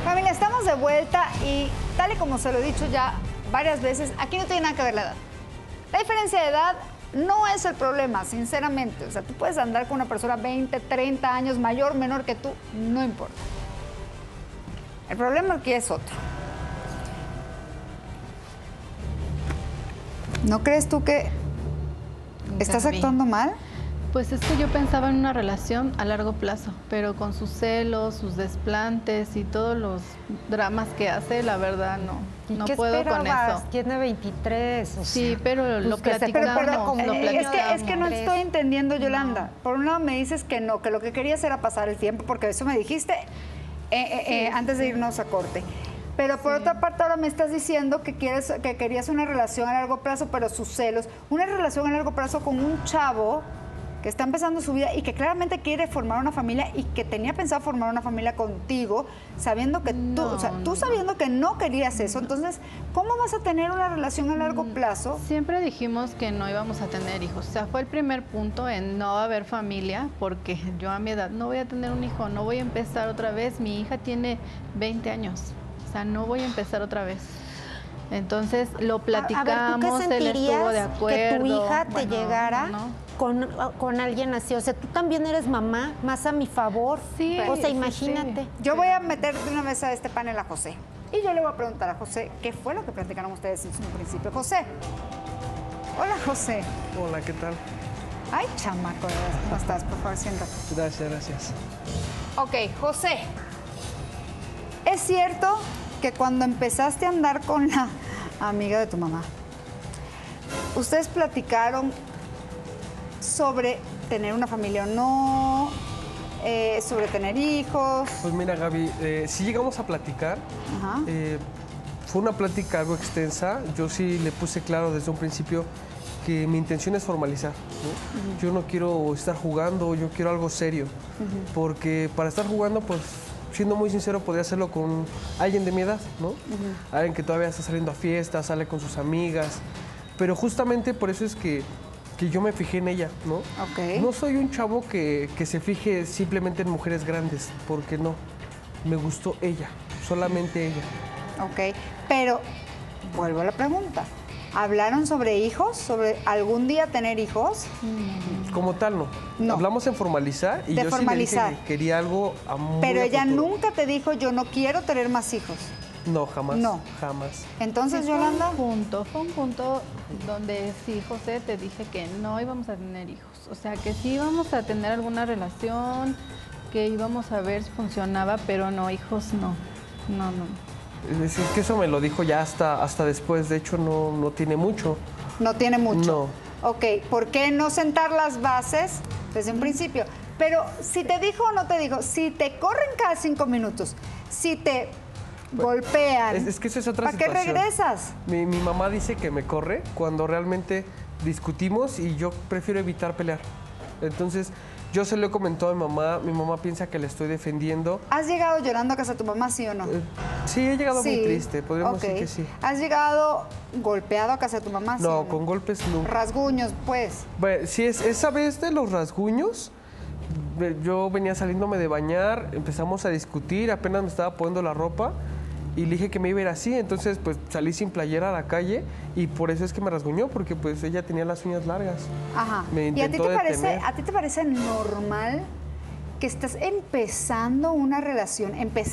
Familia, estamos de vuelta y tal y como se lo he dicho ya varias veces, aquí no tiene nada que ver la edad. La diferencia de edad no es el problema, sinceramente. O sea, tú puedes andar con una persona 20, 30 años mayor, menor que tú, no importa. El problema aquí es otro. ¿No crees tú que estás actuando mal? Pues es que yo pensaba en una relación a largo plazo, pero con sus celos, sus desplantes y todos los dramas que hace, la verdad no puedo con eso. Tiene 23. O sea, sí, pero lo platicamos. Es que no estoy entendiendo, Yolanda. Por un lado me dices que no, que lo que querías era pasar el tiempo, porque eso me dijiste antes de irnos a corte. Pero por otra parte ahora me estás diciendo que querías una relación a largo plazo, pero sus celos, una relación a largo plazo con un chavo que está empezando su vida y que claramente quiere formar una familia y que tenía pensado formar una familia contigo, sabiendo que tú sabiendo que no querías eso. Entonces, ¿cómo vas a tener una relación a largo plazo? Siempre dijimos que no íbamos a tener hijos. O sea, fue el primer punto en no haber familia, porque yo a mi edad no voy a tener un hijo, no voy a empezar otra vez. Mi hija tiene 20 años, o sea, no voy a empezar otra vez. Entonces, lo platicamos, él estuvo de acuerdo. Que tu hija te llegara con alguien así, o sea, tú también eres mamá, más a mi favor. Sí, o sea, imagínate. Sí. Yo voy a meter de una vez a este panel a José. Y yo le voy a preguntar a José qué fue lo que platicaron ustedes en un principio. José. Hola, José. Hola, ¿qué tal? Ay, chamaco, ¿cómo estás? Por favor, siéntate. Gracias, gracias. Ok, José. ¿Es cierto que cuando empezaste a andar con la amiga de tu mamá, ustedes platicaron sobre tener una familia o no, sobre tener hijos? Pues mira, Gaby, sí llegamos a platicar. Fue una plática algo extensa. Yo sí le puse claro desde un principio que mi intención es formalizar, ¿no? Yo no quiero estar jugando, yo quiero algo serio. Porque para estar jugando, pues, siendo muy sincero, podría hacerlo con alguien de mi edad, ¿no? Alguien que todavía está saliendo a fiestas, sale con sus amigas. Pero justamente por eso es que yo me fijé en ella, ¿no? No soy un chavo que se fije simplemente en mujeres grandes, porque no. Me gustó ella, solamente ella. Ok, pero vuelvo a la pregunta. ¿Hablaron sobre hijos? ¿Sobre algún día tener hijos? Como tal, no. Hablamos en formalizar y yo formalizar. Sí le dije que quería algo a muy Pero ella futuro. Nunca te dijo, yo no quiero tener más hijos. No, jamás. No. Jamás. Entonces, sí, Yolanda. Fue un punto donde sí, José, te dije que no íbamos a tener hijos. O sea, que sí íbamos a tener alguna relación, que íbamos a ver si funcionaba, pero no, hijos no. No. Es decir, que eso me lo dijo ya hasta después. De hecho, no tiene mucho. No tiene mucho. No. Ok, ¿por qué no sentar las bases desde un principio? Pero si te dijo o no te dijo, si te corren cada 5 minutos, si te golpean, es que esa es otra ¿para qué situación. regresas? Mi mamá dice que me corre cuando realmente discutimos y yo prefiero evitar pelear. Entonces, yo se lo he comentado a mi mamá piensa que le estoy defendiendo. ¿Has llegado llorando a casa de tu mamá, sí o no? Sí, he llegado muy triste, podríamos decir que sí. ¿Has llegado golpeado a casa de tu mamá? No, sí, no, con golpes nunca. Rasguños, pues. Bueno, sí, esa vez de los rasguños, yo venía saliéndome de bañar, empezamos a discutir, apenas me estaba poniendo la ropa y le dije que me iba a ir así, entonces pues salí sin playera a la calle y por eso es que me rasguñó, porque pues ella tenía las uñas largas. Ajá. Me ¿Y a intentó detener. ti te parece normal que estás empezando una relación,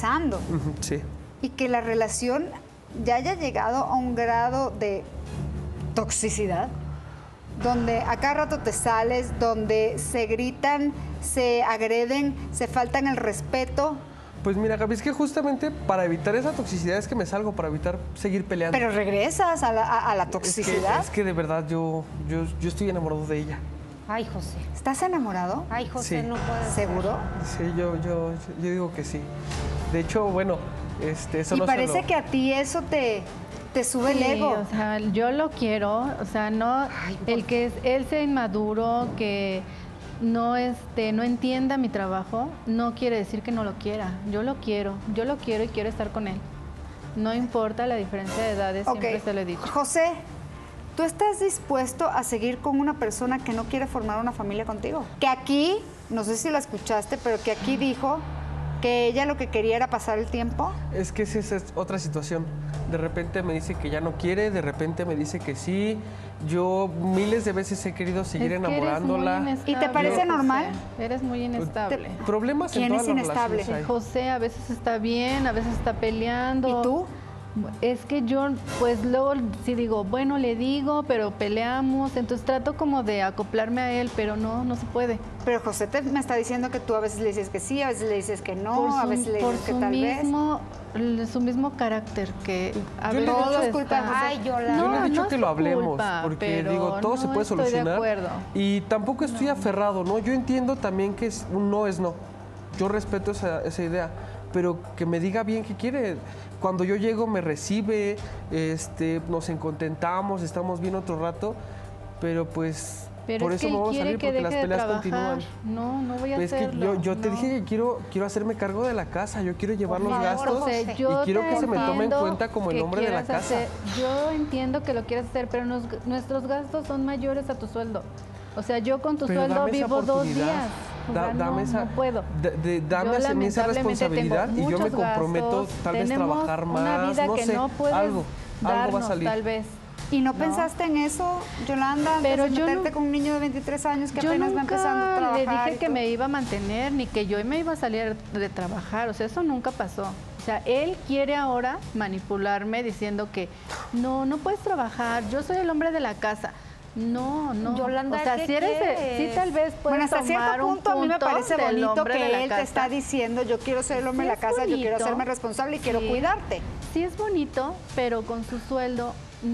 Sí. y que la relación ya haya llegado a un grado de toxicidad? Donde a cada rato te sales, donde se gritan, se agreden, se faltan el respeto. Pues mira, Gaby, es que justamente para evitar esa toxicidad es que me salgo, para evitar seguir peleando. Pero regresas a la toxicidad. Es que de verdad yo estoy enamorado de ella. Ay, José. ¿Estás enamorado? Ay, José, Sí. no puedes. ¿Seguro? Sí, yo digo que sí. De hecho, bueno, eso y no parece se lo... que a ti eso te sube el ego. O sea, yo lo quiero, o sea, no, él sea inmaduro, que no entienda mi trabajo, no quiere decir que no lo quiera. Yo lo quiero y quiero estar con él. No importa la diferencia de edades, siempre se lo he dicho. José, ¿tú estás dispuesto a seguir con una persona que no quiere formar una familia contigo? Que aquí, no sé si la escuchaste, pero que aquí dijo ¿Que ella lo que quería era pasar el tiempo? Es que esa es otra situación. De repente me dice que ya no quiere, de repente me dice que sí. Yo miles de veces he querido seguir enamorándola. ¿Y te parece normal? Eres muy inestable. Problemas en todas las relaciones hay. José a veces está bien, a veces está peleando. ¿Y tú? Es que yo, pues luego sí digo, bueno, le digo, pero peleamos, entonces trato como de acoplarme a él, pero no se puede. Pero José me está diciendo que tú a veces le dices que sí, a veces le dices que no, a veces le dices que tal vez. Su mismo carácter, que a veces todo es culpa de José. Ay, yo le he dicho que lo hablemos, porque digo, todo se puede solucionar. Estoy de acuerdo. Y tampoco estoy aferrado, ¿no? Yo entiendo también que un no es no. Yo respeto esa idea, pero que me diga bien qué quiere. Cuando yo llego me recibe, nos encontentamos, estamos bien otro rato, pero pues por eso me voy a salir porque las peleas continúan. No voy a pues hacerlo. Es que yo te dije que quiero hacerme cargo de la casa, yo quiero llevar los gastos José, y quiero que se me tome en cuenta como el hombre de la casa. Yo entiendo que lo quieres hacer, pero nuestros gastos son mayores a tu sueldo. O sea, yo con tu sueldo vivo 2 días. No puedo. Dame esa responsabilidad y yo me comprometo tal vez trabajar más, una vida no que sé, no puedes algo va a salir. Tal vez. ¿Y no pensaste en eso, Yolanda, antes de meterte con un niño de 23 años que apenas va empezando a trabajar? Yo nunca le dije que me iba a mantener, ni que yo me iba a salir de trabajar, o sea, eso nunca pasó. O sea, él quiere ahora manipularme diciendo que no puedes trabajar, yo soy el hombre de la casa. No. Yolanda, o sea, ¿qué si eres, sí tal vez puedes hasta tomar cierto punto a mí me parece bonito que él te está diciendo, yo quiero ser el hombre de la casa, yo quiero hacerme responsable y quiero cuidarte. Sí es bonito, pero con su sueldo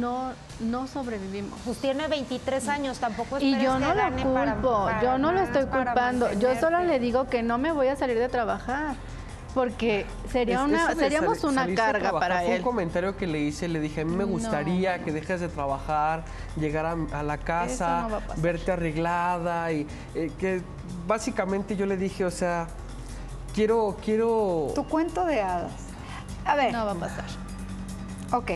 no sobrevivimos. Pues tiene 23 años, tampoco es. Y yo no lo culpo, yo no lo estoy culpando, yo solo le digo que no me voy a salir de trabajar. Porque seríamos una carga para él. Fue un comentario que le hice, le dije, a mí me gustaría que dejes de trabajar, llegar a la casa, verte arreglada y que básicamente yo le dije, o sea, quiero... Tu cuento de hadas. A ver. No va a pasar. Ok.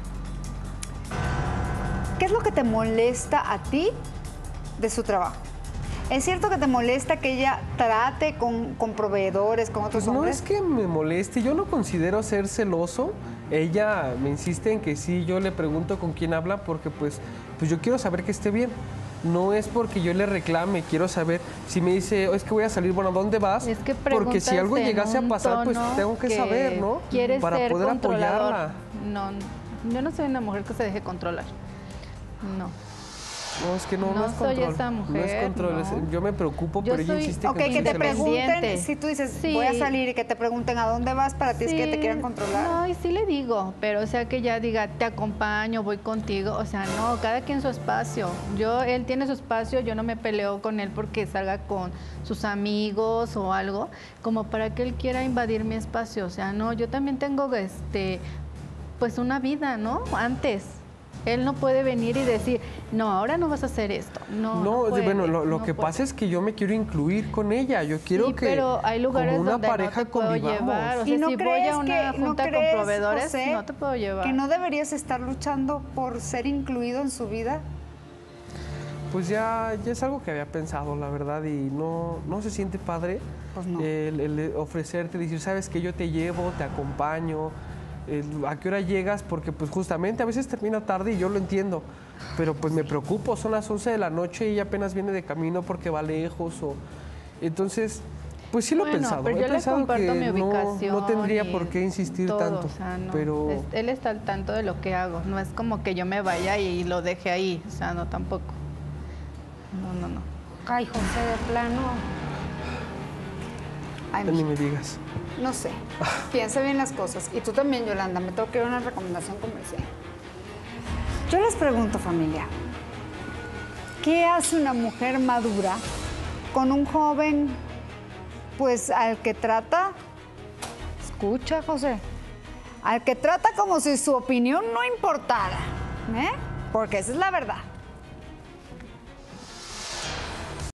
¿Qué es lo que te molesta a ti de su trabajo? ¿Es cierto que te molesta que ella trate con proveedores, con otros hombres? No es que me moleste, yo no considero ser celoso. Ella me insiste en que sí, yo le pregunto con quién habla porque pues yo quiero saber que esté bien. No es porque yo le reclame, quiero saber. Si me dice, es que voy a salir, bueno, ¿a dónde vas? Es que porque si algo llegase a pasar, pues tengo que saber, ¿no? Para poder apoyarla. No, yo no soy una mujer que se deje controlar. No. No, es que no es control. Soy esa mujer, no es control. No. Yo me preocupo, pero ella insiste que te pregunten, si tú dices, voy a salir y que te pregunten a dónde vas, para ti es que te quieran controlar. No, y sí le digo, pero o sea que ya diga, te acompaño, voy contigo. O sea, no, cada quien su espacio. Él tiene su espacio, yo no me peleo con él porque salga con sus amigos o algo, como para que él quiera invadir mi espacio. O sea, no, yo también tengo pues una vida, ¿no? Antes. Él no puede venir y decir, no, ahora no vas a hacer esto. No puede, bueno, lo que pasa es que yo me quiero incluir con ella. Yo quiero que pero hay lugares como una donde pareja no te puedo convivamos. Llevar. O sea, ¿Y no si voy a una junta con proveedores, José, no te puedo llevar. ¿Que no deberías estar luchando por ser incluido en su vida? Pues ya es algo que había pensado, la verdad, y no se siente padre pues no. el ofrecerte, decir, sabes que yo te llevo, te acompaño. ¿A qué hora llegas? Porque pues justamente a veces termina tarde y yo lo entiendo, pero pues me preocupo, son las 11 de la noche y ella apenas viene de camino porque va lejos entonces, pues sí lo he pensado. Pero yo le comparto mi ubicación. No tendría por qué insistir todo, tanto, o sea, no. pero... Él está al tanto de lo que hago, no es como que yo me vaya y lo deje ahí, o sea, no, tampoco. No. Ay, José, de plano... Ay, ni me digas. No sé, piensa bien las cosas. Y tú también, Yolanda, me tengo que dar una recomendación comercial. Yo les pregunto, familia, ¿qué hace una mujer madura con un joven, pues, al que trata, escucha, José, al que trata como si su opinión no importara, porque esa es la verdad?